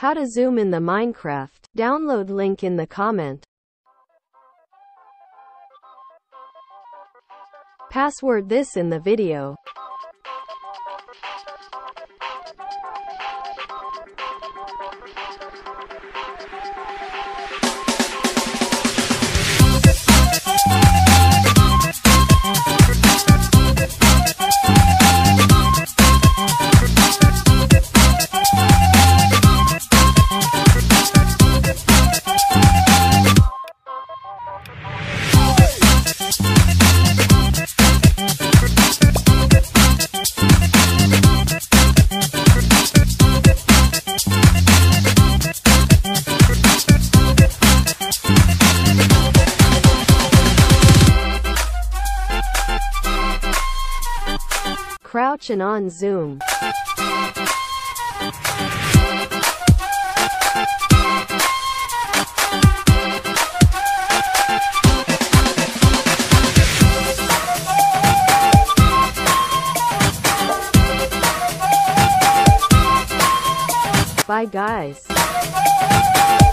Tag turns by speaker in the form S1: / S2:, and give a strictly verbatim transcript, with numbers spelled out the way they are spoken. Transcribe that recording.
S1: How to zoom in the Minecraft. Download link in the comment. Password this in the video. Crouch and on zoom. Bye guys.